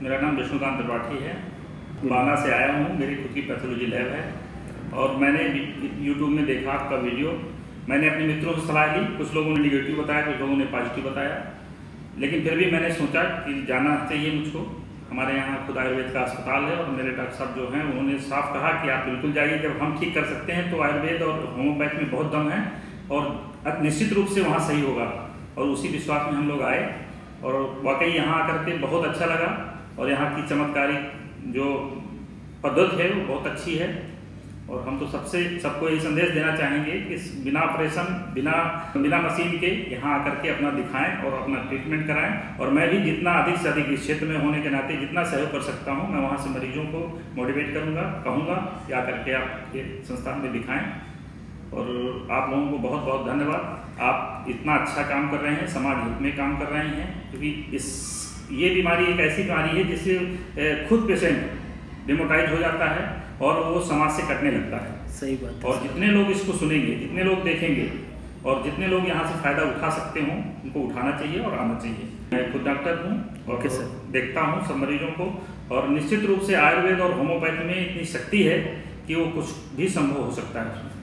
मेरा नाम विष्णुकांत त्रिपाठी है। बाना से आया हूँ। मेरी खुद की पैथोलॉजी लैब है और मैंने यूट्यूब में देखा आपका वीडियो। मैंने अपने मित्रों से सलाह ली, कुछ लोगों ने निगेटिव बताया, कुछ लोगों ने पॉजिटिव बताया, लेकिन फिर भी मैंने सोचा कि जाना चाहिए मुझको। हमारे यहाँ खुद आयुर्वेद का अस्पताल है और मेरे डॉक्टर साहब जो हैं उन्होंने साफ कहा कि आप बिल्कुल जाइए। जब हम ठीक कर सकते हैं तो आयुर्वेद और होम्योपैथ में बहुत दम है और निश्चित रूप से वहाँ सही होगा। और उसी विश्वास में हम लोग आए और वाकई यहाँ आकर के बहुत अच्छा लगा। और यहाँ की चमत्कारिक जो पद्धति है वो बहुत अच्छी है। और हम तो सबको ये संदेश देना चाहेंगे कि बिना ऑपरेशन, बिना मशीन के यहाँ आकर के अपना दिखाएं और अपना ट्रीटमेंट कराएं। और मैं भी जितना अधिक से अधिक इस क्षेत्र में होने के नाते जितना सहयोग कर सकता हूँ, मैं वहाँ से मरीजों को मोटिवेट करूँगा, कहूँगा कि आकर के आप ये संस्थान में दिखाएं। और आप लोगों को बहुत बहुत धन्यवाद। आप इतना अच्छा काम कर रहे हैं, समाज हित में काम कर रहे हैं, क्योंकि ये बीमारी एक ऐसी बीमारी है जिससे खुद पेशेंट डिमोटाइज हो जाता है और वो समाज से कटने लगता है। सही बात है। और जितने लोग इसको सुनेंगे, जितने लोग देखेंगे और जितने लोग यहाँ से फ़ायदा उठा सकते हों, उनको उठाना चाहिए और आना चाहिए। मैं खुद डॉक्टर हूँ और देखता हूँ सब मरीजों को। और निश्चित रूप से आयुर्वेद और होम्योपैथी में इतनी शक्ति है कि वो कुछ भी संभव हो सकता है।